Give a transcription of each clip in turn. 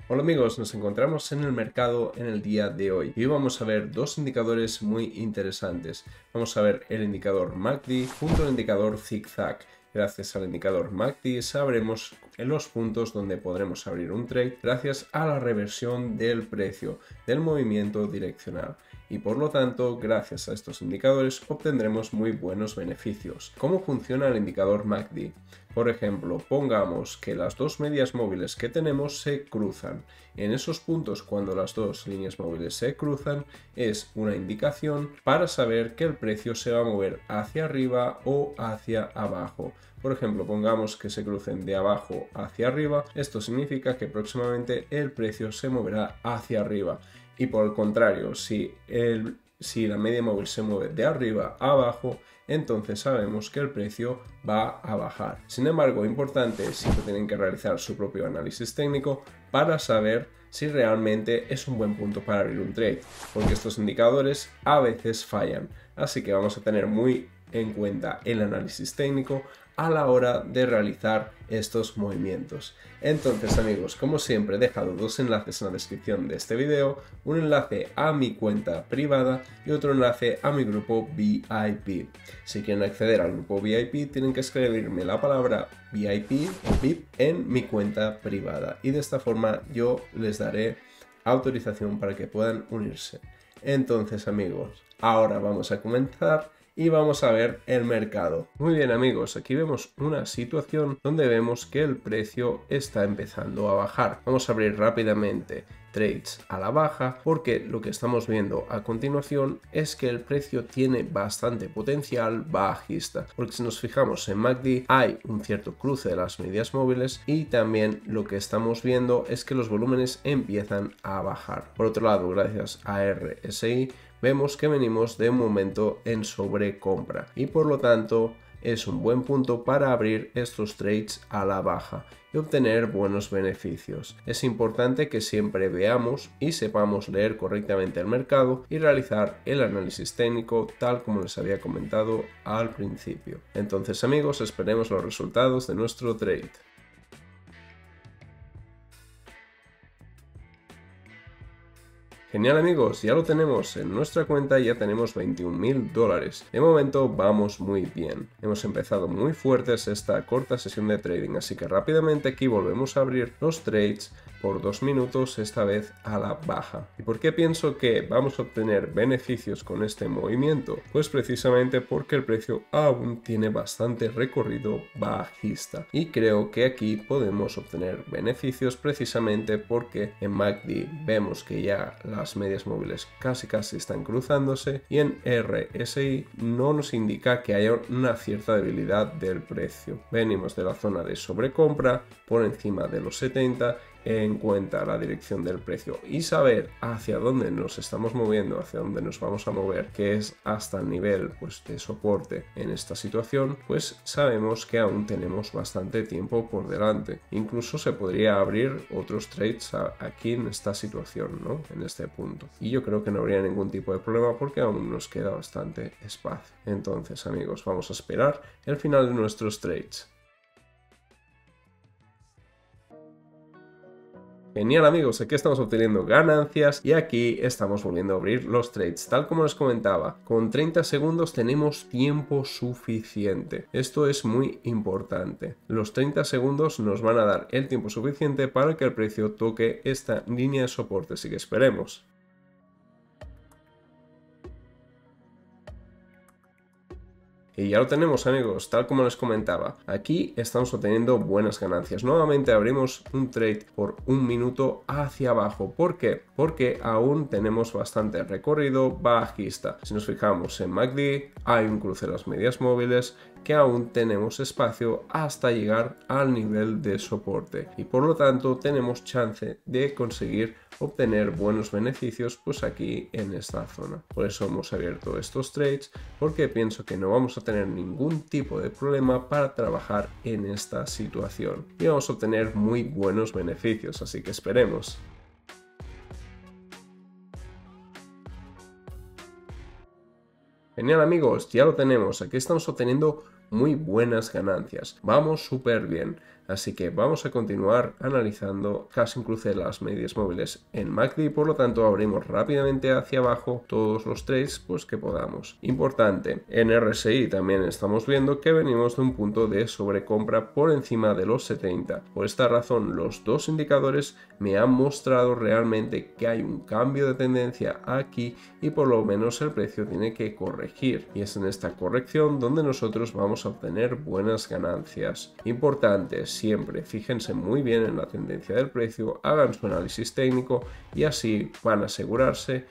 Hola amigos, nos encontramos en el mercado en el día de hoy y hoy vamos a ver dos indicadores muy interesantes. Vamos a ver el indicador MACD junto al indicador zigzag. Gracias al indicador MACD sabremos en los puntos donde podremos abrir un trade gracias a la reversión del precio del movimiento direccional. Y por lo tanto, gracias a estos indicadores obtendremos muy buenos beneficios. ¿Cómo funciona el indicador MACD? Por ejemplo, pongamos que las dos medias móviles que tenemos se cruzan. En esos puntos, cuando las dos líneas móviles se cruzan, es una indicación para saber que el precio se va a mover hacia arriba o hacia abajo. Por ejemplo, pongamos que se crucen de abajo hacia arriba, esto significa que próximamente el precio se moverá hacia arriba. Y por el contrario, si la media móvil se mueve de arriba a abajo, entonces sabemos que el precio va a bajar. Sin embargo, importante, siempre tienen que realizar su propio análisis técnico para saber si realmente es un buen punto para abrir un trade, porque estos indicadores a veces fallan. Así que vamos a tener muy en cuenta el análisis técnico a la hora de realizar estos movimientos. Entonces amigos, como siempre he dejado dos enlaces en la descripción de este video, un enlace a mi cuenta privada y otro enlace a mi grupo VIP. Si quieren acceder al grupo VIP tienen que escribirme la palabra VIP o VIP en mi cuenta privada y de esta forma yo les daré autorización para que puedan unirse. Entonces amigos, ahora vamos a comenzar y vamos a ver el mercado. Muy bien amigos, aquí vemos una situación donde vemos que el precio está empezando a bajar. Vamos a abrir rápidamente trades a la baja porque lo que estamos viendo a continuación es que el precio tiene bastante potencial bajista, porque si nos fijamos en MACD hay un cierto cruce de las medias móviles y también lo que estamos viendo es que los volúmenes empiezan a bajar. Por otro lado, gracias a RSI vemos que venimos de un momento en sobrecompra y por lo tanto es un buen punto para abrir estos trades a la baja y obtener buenos beneficios. Es importante que siempre veamos y sepamos leer correctamente el mercado y realizar el análisis técnico tal como les había comentado al principio. Entonces amigos, esperemos los resultados de nuestro trade. Genial amigos, ya lo tenemos en nuestra cuenta y ya tenemos $21.000. De momento vamos muy bien. Hemos empezado muy fuertes esta corta sesión de trading, así que rápidamente aquí volvemos a abrir los trades por 2 minutos, esta vez a la baja. ¿Y por qué pienso que vamos a obtener beneficios con este movimiento? Pues precisamente porque el precio aún tiene bastante recorrido bajista y creo que aquí podemos obtener beneficios precisamente porque en MACD vemos que ya las medias móviles casi están cruzándose y en RSI no nos indica que haya una cierta debilidad del precio. Venimos de la zona de sobrecompra por encima de los 70 en cuenta la dirección del precio y saber hacia dónde nos estamos moviendo, hacia dónde nos vamos a mover, que es hasta el nivel de soporte en esta situación, pues sabemos que aún tenemos bastante tiempo por delante. Incluso se podría abrir otros trades aquí en esta situación, ¿no? En este punto. Y yo creo que no habría ningún tipo de problema porque aún nos queda bastante espacio. Entonces, amigos, vamos a esperar el final de nuestros trades. Genial amigos, aquí estamos obteniendo ganancias y aquí estamos volviendo a abrir los trades. Tal como les comentaba, con 30 segundos tenemos tiempo suficiente. Esto es muy importante. Los 30 segundos nos van a dar el tiempo suficiente para que el precio toque esta línea de soporte, así que esperemos. Y ya lo tenemos amigos, tal como les comentaba, aquí estamos obteniendo buenas ganancias. Nuevamente abrimos un trade por 1 minuto hacia abajo. ¿Por qué? Porque aún tenemos bastante recorrido bajista. Si nos fijamos en MACD, hay un cruce de las medias móviles que aún tenemos espacio hasta llegar al nivel de soporte y por lo tanto tenemos chance de conseguir obtener buenos beneficios pues aquí en esta zona. Por eso hemos abierto estos trades porque pienso que no vamos a tener ningún tipo de problema para trabajar en esta situación y vamos a obtener muy buenos beneficios, así que esperemos. Genial amigos, ya lo tenemos, aquí estamos obteniendo muy buenas ganancias, vamos súper bien. Así que vamos a continuar analizando casi un cruce de las medias móviles en MACD, por lo tanto abrimos rápidamente hacia abajo todos los trades pues que podamos. Importante, en RSI también estamos viendo que venimos de un punto de sobrecompra por encima de los 70. Por esta razón los dos indicadores me han mostrado realmente que hay un cambio de tendencia aquí y por lo menos el precio tiene que corregir, y es en esta corrección donde nosotros vamos a obtener buenas ganancias. Importante, siempre fíjense muy bien en la tendencia del precio, hagan su análisis técnico y así van a asegurarse.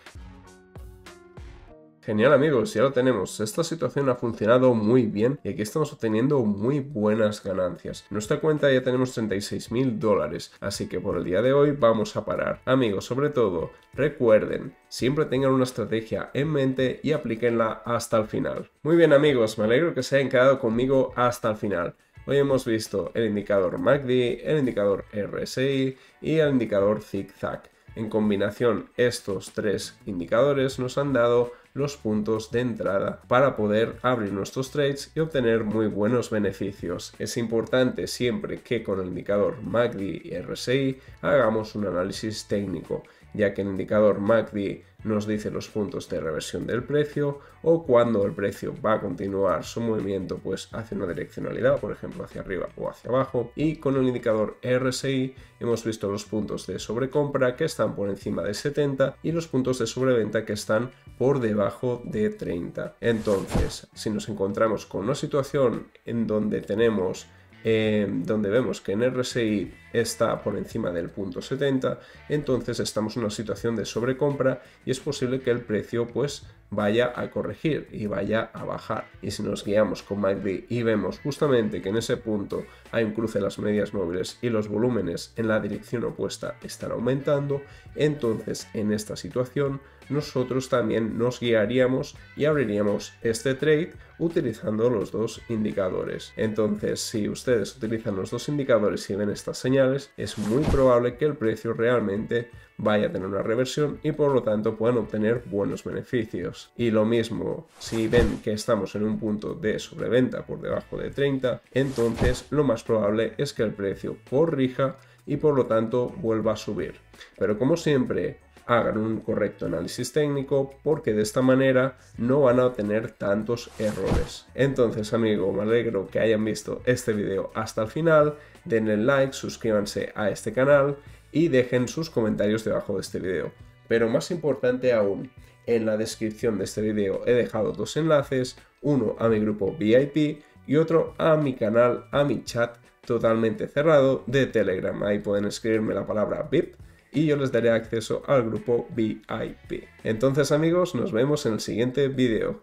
Genial amigos, ya lo tenemos. Esta situación ha funcionado muy bien y aquí estamos obteniendo muy buenas ganancias. En nuestra cuenta ya tenemos 36.000 dólares, así que por el día de hoy vamos a parar. Amigos, sobre todo, recuerden, siempre tengan una estrategia en mente y aplíquenla hasta el final. Muy bien amigos, me alegro que se hayan quedado conmigo hasta el final. Hoy hemos visto el indicador MACD, el indicador RSI y el indicador zigzag. En combinación, estos tres indicadores nos han dado los puntos de entrada para poder abrir nuestros trades y obtener muy buenos beneficios. Es importante siempre que con el indicador MACD y RSI hagamos un análisis técnico, ya que el indicador MACD nos dice los puntos de reversión del precio o cuando el precio va a continuar su movimiento pues hacia una direccionalidad, por ejemplo hacia arriba o hacia abajo, y con el indicador RSI hemos visto los puntos de sobrecompra que están por encima de 70 y los puntos de sobreventa que están por debajo de 30. Entonces, si nos encontramos con una situación en donde tenemos donde vemos que en RSI está por encima del punto 70, entonces estamos en una situación de sobrecompra y es posible que el precio pues vaya a corregir y vaya a bajar. Y si nos guiamos con MACD y vemos justamente que en ese punto hay un cruce de las medias móviles y los volúmenes en la dirección opuesta están aumentando, entonces en esta situación nosotros también nos guiaríamos y abriríamos este trade utilizando los dos indicadores. Entonces, si ustedes utilizan los dos indicadores y ven estas señales, es muy probable que el precio realmente vaya a tener una reversión y por lo tanto puedan obtener buenos beneficios. Y lo mismo, si ven que estamos en un punto de sobreventa por debajo de 30, entonces lo más probable es que el precio corrija y por lo tanto vuelva a subir. Pero como siempre, hagan un correcto análisis técnico porque de esta manera no van a tener tantos errores. Entonces amigo, me alegro que hayan visto este video hasta el final, denle like, suscríbanse a este canal y dejen sus comentarios debajo de este video. Pero más importante aún, en la descripción de este video he dejado dos enlaces, uno a mi grupo VIP y otro a mi canal, a mi chat totalmente cerrado de Telegram. Ahí pueden escribirme la palabra VIP y yo les daré acceso al grupo VIP. Entonces amigos, nos vemos en el siguiente video.